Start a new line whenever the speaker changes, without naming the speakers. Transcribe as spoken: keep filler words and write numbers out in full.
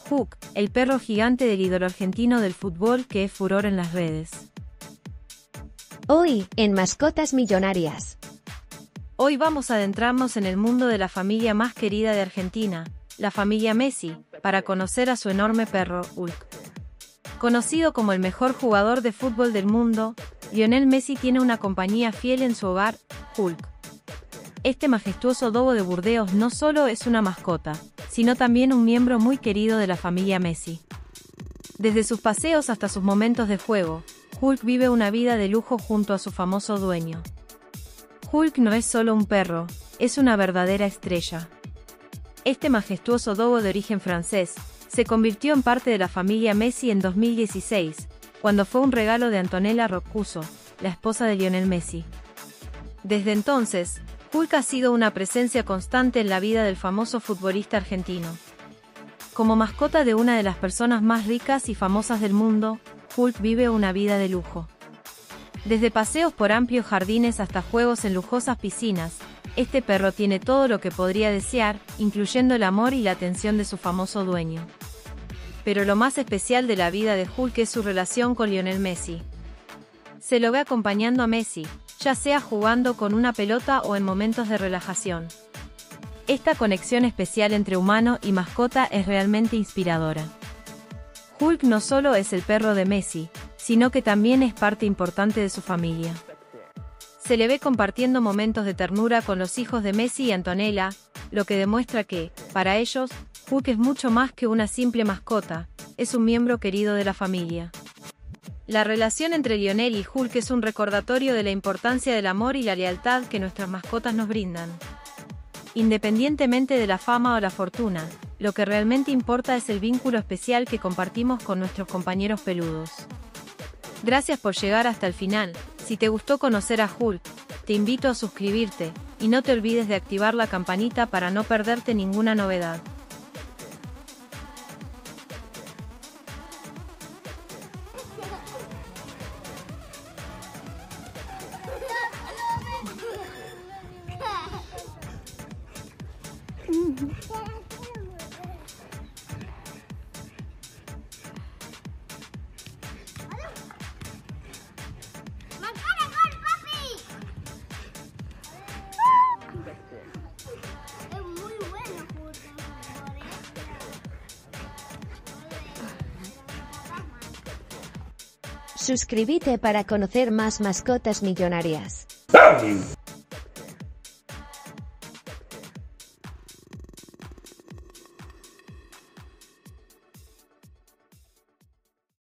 Hulk, el perro gigante del ídolo argentino del fútbol que es furor en las redes.
Hoy, en Mascotas Millonarias.
Hoy vamos a adentrarnos en el mundo de la familia más querida de Argentina, la familia Messi, para conocer a su enorme perro, Hulk. Conocido como el mejor jugador de fútbol del mundo, Lionel Messi tiene una compañía fiel en su hogar, Hulk. Este majestuoso dogo de Burdeos no solo es una mascota, sino también un miembro muy querido de la familia Messi. Desde sus paseos hasta sus momentos de juego, Hulk vive una vida de lujo junto a su famoso dueño. Hulk no es solo un perro, es una verdadera estrella. Este majestuoso dogo de origen francés se convirtió en parte de la familia Messi en dos mil dieciséis, cuando fue un regalo de Antonella Roccuzzo, la esposa de Lionel Messi. Desde entonces, Hulk ha sido una presencia constante en la vida del famoso futbolista argentino. Como mascota de una de las personas más ricas y famosas del mundo, Hulk vive una vida de lujo. Desde paseos por amplios jardines hasta juegos en lujosas piscinas, este perro tiene todo lo que podría desear, incluyendo el amor y la atención de su famoso dueño. Pero lo más especial de la vida de Hulk es su relación con Lionel Messi. Se lo ve acompañando a Messi, ya sea jugando con una pelota o en momentos de relajación. Esta conexión especial entre humano y mascota es realmente inspiradora. Hulk no solo es el perro de Messi, sino que también es parte importante de su familia. Se le ve compartiendo momentos de ternura con los hijos de Messi y Antonella, lo que demuestra que, para ellos, Hulk es mucho más que una simple mascota, es un miembro querido de la familia. La relación entre Lionel y Hulk es un recordatorio de la importancia del amor y la lealtad que nuestras mascotas nos brindan. Independientemente de la fama o la fortuna, lo que realmente importa es el vínculo especial que compartimos con nuestros compañeros peludos. Gracias por llegar hasta el final. Si te gustó conocer a Hulk, te invito a suscribirte, y no te olvides de activar la campanita para no perderte ninguna novedad.
Suscríbete para conocer más Mascotas Millonarias.